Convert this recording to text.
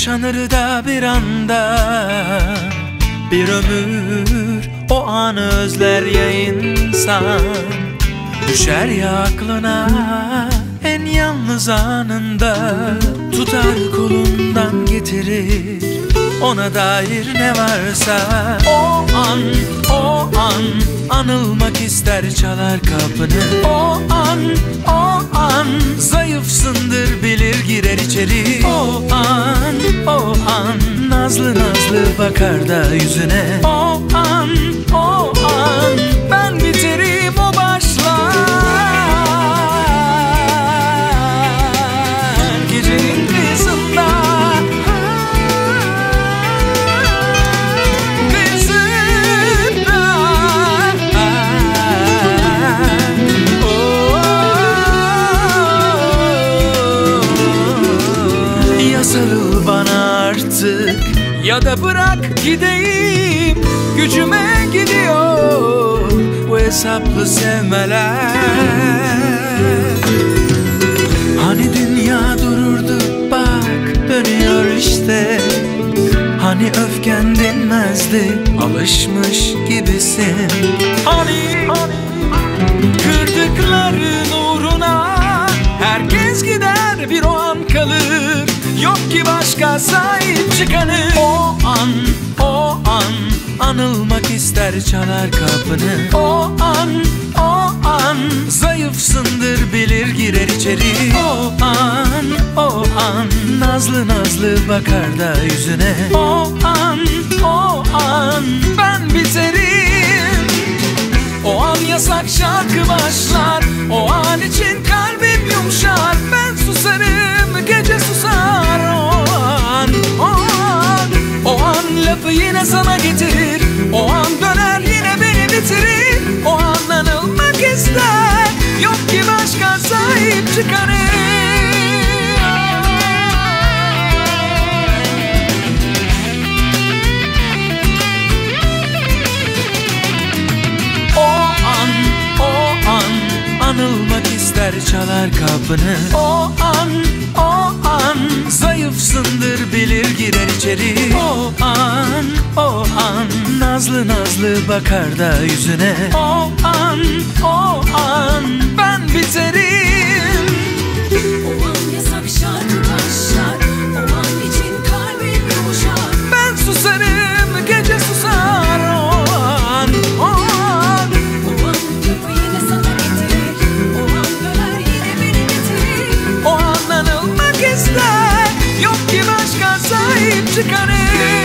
Yaşanır da bir anda, bir ömür o anı özler ya insan. Düşer ya aklına en yalnız anında, tutar kolundan getirir ona dair ne varsa. O an, o an anılmak ister, çalar kapını. O an, o an zayıfsındır bilir, girer içeri. O an, o an nazlı nazlı bakar da yüzüne. O an, o an ben biterim, o başlar. Gecenin kızında, sarıl bana artık ya da bırak gideyim. Gücüme gidiyor bu hesaplı sevmeler. Hani dünya dururdu bak dönüyor işte. Hani öfken dinmezdi, alışmış gibisin. Hani kırdıkların uğruna herkes gider, bir o an kalır. Yok ki başka sahip çıkanı. O an, o an anılmak ister, çalar kapını. O an, o an zayıfsındır bilir, girer içeri. O an, o an nazlı nazlı bakar da yüzüne. O an, o an ben biterim. O an yasak şarkı başlar, o an için kalbim yumuşar. Ben susarım, gece susar. O an, o an, o an lafı yine sana getirir. O an döner yine beni bitirir. O an anılmak ister, yok ki başka sahip çıkanı. Anılmak ister, çalar kapını. O an, o an zayıfsındır bilir, girer içeri. O an, o an nazlı nazlı bakar da yüzüne. O an, o an ben biterim. O an yasak şarkı başlar, o an için kalbim yumuşar. Ben susarım, gece susar. O an, o an, o an lafı yine sana getirir. O an döner yine beni bitirir. o an anılmak ister, yok ki başka sahip çıkanı.